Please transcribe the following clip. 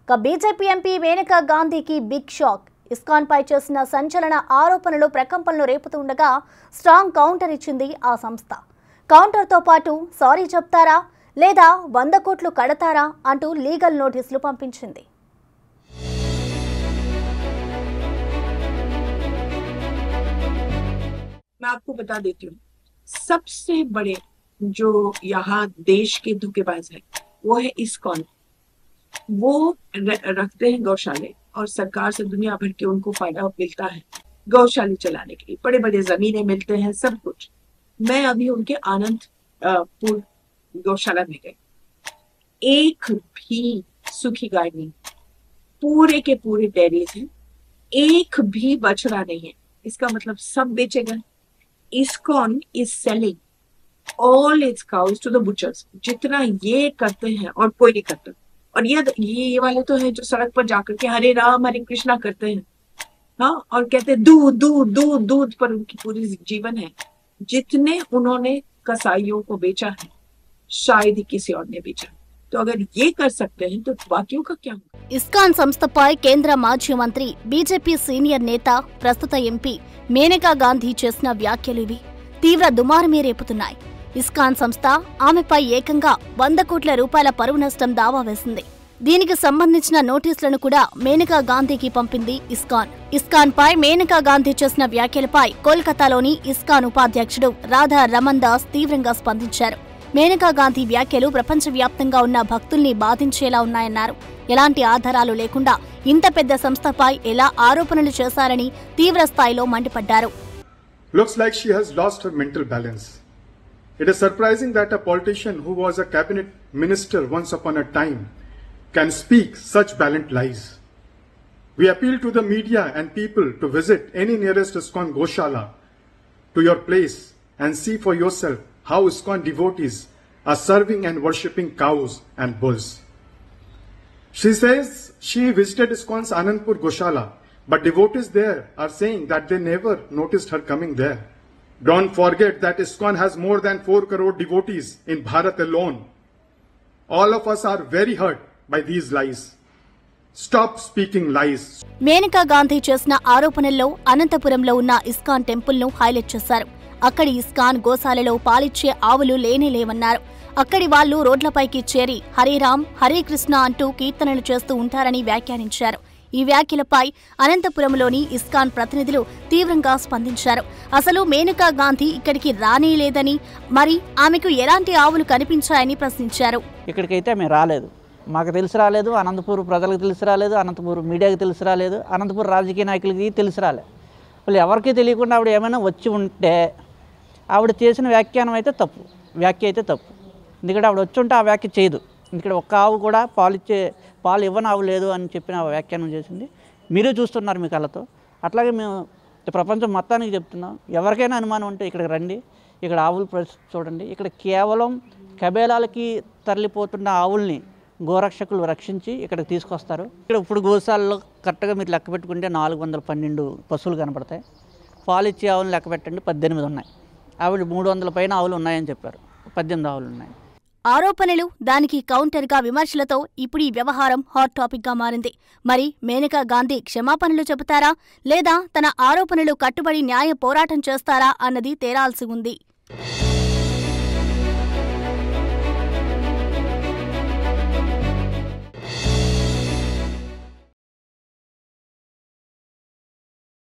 BJP MP Maneka గాంధీకి big shock. ISKCON పై చేసిన సంచలన ఆరోపణలు ప్రకంపనలు రేపుతుండగా స్ట్రాంగ్ కౌంటర్ ఇచ్చింది ఆ సంస్థ. కౌంటర్తో పాటు సారీ చెప్తారా లేదా 100 కోట్లు కడతారా అంటూ లీగల్ నోటీసులు పంపించింది. मैं आपको बता देती हूँ, सबसे बड़े जो यहाँ देश के धोखेबाज है वो है इस्कॉन। वो रखते हैं गौशाले और सरकार से दुनिया भर के उनको फायदा मिलता है गौशाले चलाने के लिए, बड़े बड़े जमीनें मिलते हैं, सब कुछ। मैं अभी उनके आनंदपुर गौशाला में गई, एक भी सूखी गाय नहीं, पूरे के पूरे डेयरीज हैं, एक भी बछड़ा नहीं है। इसका मतलब सब बेचे गए। ISKCON is selling all its cows to the butchers। जितना ये करते हैं और कोई नहीं करता। और ये वाले तो है जो सड़क पर जाकर के हरे राम हरे कृष्णा करते हैं, हाँ, और कहते हैं दूध दूध दूध दूध पर उनकी पूरी जीवन है। जितने उन्होंने कसाईयों को बेचा है शायद ही किसी और ने बेचा। तो अगर ये कर सकते हैं तो बाकियों का क्या होगा? ఇస్కాన్ సంస్థపై కేంద్ర మాజీ మంత్రి బీజేపీ సీనియర్ నేత ప్రస్తుత ఎంపీ మేనకా గాంధీ చేసిన వ్యాఖ్యలు ఇవి తీవ్ర దుమారమే రేపుతున్నాయి. ఇస్కాన్ సంస్థ ఆమెపై ఏకంగా 100 కోట్ల రూపాయల పరువు నష్టం దావా వేసింది. దీనికి సంబంధించిన నోటీసులను కూడా మేనకా గాంధీకి పంపింది ఇస్కాన్. ఇస్కాన్ పై మేనకా గాంధీ చేసిన వ్యాఖ్యలపై కోల్కతాలోని ఇస్కాన్ ఉపాధ్యక్షుడు రాధా రమన్ దాస్ తీవ్రంగా స్పందించారు. మేనకా గాంధీ వ్యాఖ్యలు ప్రపంచవ్యాప్తంగా ఉన్న భక్తుల్ని బాధించేలా ఉన్నాయన్నారు. ఎలాంటి ఆధారాలు లేకుండా ఇంత పెద్ద సంస్థపై ఎలా ఆరోపణలు చేశారని తీవ్ర స్థాయిలో మండిపడ్డారు. Looks like she has lost her mental balance. It is surprising that a politician who was a cabinet minister once upon a time can speak such blatant lies. We appeal to the media and people to visit any nearest ISKCON Goshala to your place and see for yourself how ISKCON devotees are serving and worshipping cows and bulls. She says she visited ISKCON's Anandpur Goshala, but devotees there are saying that they never noticed her coming there. Don't forget that ISKCON has more than 4 crore devotees in Bharat alone. All of us are very hurt by these lies. Stop speaking lies. Maneka Gandhi చేసిన ఆరోపణల్లో అనంతపురంలో ఉన్న ISKCON టెంపుల్ను highlight చేశారు. అక్కడి ISKCON గోశాలలో పాలిచ్చే ఆవులు లేనేలేవన్నారు. అక్కడి వాళ్లు రోడ్లపైకి చేరి హరేరామ్ హరే కృష్ణ అంటూ కీర్తనలు చేస్తూ ఉంటారని వ్యాఖ్యానించారు. ఈ వ్యాఖ్యలపై అనంతపురంలోని ఇస్కాన్ ప్రతినిధులు తీవ్రంగా స్పందించారు. అసలు మేనకా గాంధీ ఇక్కడికి రానేలేదని, మరి ఆమెకు ఎలాంటి ఆవులు కనిపించాయని ప్రశ్నించారు. ఇక్కడికైతే మేము రాలేదు, మాకు తెలిసి రాలేదు, అనంతపూర్ ప్రజలకు తెలిసి రాలేదు, అనంతపూర్ మీడియాకి తెలిసి రాలేదు, అనంతపూర్ రాజకీయ నాయకులకి తెలిసి రాలేదు. వాళ్ళు ఎవరికీ తెలియకుండా ఆవిడ ఏమైనా వచ్చి ఉంటే ఆవిడ చేసిన వ్యాఖ్యానం అయితే తప్పు, వ్యాఖ్య అయితే తప్పు. ఎందుకంటే ఆవిడ వచ్చి ఉంటే ఆ వ్యాఖ్య చేయదు. ఇక్కడ ఒక్క ఆవు కూడా పాలు ఇవ్వని ఆవు లేదు అని చెప్పిన వ్యాఖ్యానం చేసింది. మీరే చూస్తున్నారు మీ కళ్ళతో. అట్లాగే మేము ప్రపంచం మొత్తానికి చెప్తున్నాం, ఎవరికైనా అనుమానం ఉంటే ఇక్కడికి రండి, ఇక్కడ ఆవులు చూడండి. ఇక్కడ కేవలం కబేలాలకి తరలిపోతున్న ఆవుల్ని గోరక్షకులు రక్షించి ఇక్కడికి తీసుకొస్తారు. ఇక్కడ ఇప్పుడు గోశాలలో కరెక్ట్గా మీరు లెక్క పెట్టుకుంటే 412 పశువులు కనపడతాయి. పాలు ఇచ్చే ఆవులను లెక్క పెట్టండి, 18 ఉన్నాయి. ఆవిడ 300 పైన ఆవులు ఉన్నాయని చెప్పారు, 18 ఆవులు ఉన్నాయి. ఆరోపణలు, దానికి కౌంటర్గా విమర్శలతో ఇప్పుడు ఈ వ్యవహారం హాట్ టాపిక్గా మారింది. మరి మేనకా గాంధీ క్షమాపణలు చెబుతారా లేదా తన ఆరోపణలు కట్టుబడి న్యాయ పోరాటం చేస్తారా అన్నది తేరాల్సి ఉంది.